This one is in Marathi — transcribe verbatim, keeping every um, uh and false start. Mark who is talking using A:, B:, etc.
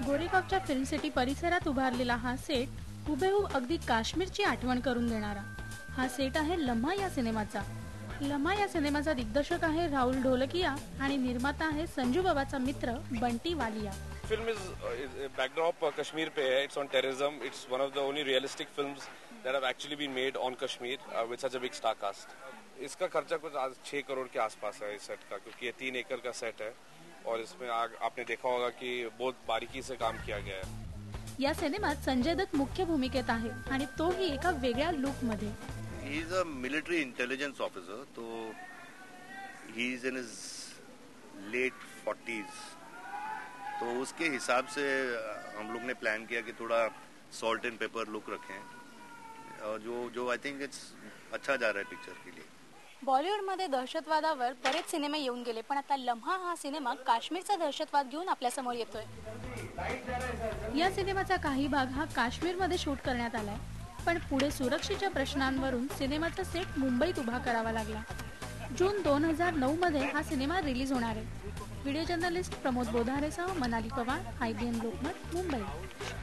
A: गोरेगावच्या फिल्म सिटी परिसरात उभारलेला हा सेट हुबेहूब अगदी काश्मीरची आठवण करून देणारा हा सेट आहे लम्हा या सिनेमाचा। लम्हा या सिनेमाचा दिग्दर्शक आहे राहुल ढोलकिया आणि निर्माता आहे संजू बाबाचा मित्र Bunty Walia.
B: Film is uh, backdrop uh, Kashmir पे है. It's on terrorism. It's one of the only realistic films that have actually been made on Kashmir uh, with such a big star cast. इसका खर्चा कुछ आज छह करोड़ के आसपास है इस सेट का, क्योंकि ये तीन एकड़ का सेट है और इसमें आग, आपने देखा होगा कि बहुत बारीकी से काम किया गया है।
A: या सिनेमात संजय दत्त मुख्य भूमिकेत आहे आणि तोही एका वेगळ्या लुक मध्ये।
C: He is a military intelligence officer, तो he is in his late forties. तो उसके हिसाब से हम लोग ने प्लान किया कि थोड़ा सॉल्ट एंड पेपर लुक रखें और जो जो आई थिंक इट्स अच्छा जा रहा है पिक्चर के लिए।
D: बॉलिवूडमध्ये दहशतवादावर बरेच सिनेमे येऊन गेले, पण आता लम्हा हा सिनेमा काश्मीरचा दहशतवाद घेऊन आपल्या समोर येतोय।
A: या सिनेमाचा काही भाग हा काश्मीरमध्ये शूट करण्यात आलाय, पण पुढे सुरक्षेच्या प्रश्नांवरून सिनेमाचा सेट मुंबईत उभा करावा लागला। जून दोन हजार नऊ मध्ये हा सिनेमा रिलीज होणार आहे। व्हिडिओ जर्नलिस्ट प्रमोद बोधारेसह Manali Pawar, I B N Lokmat, Mumbai.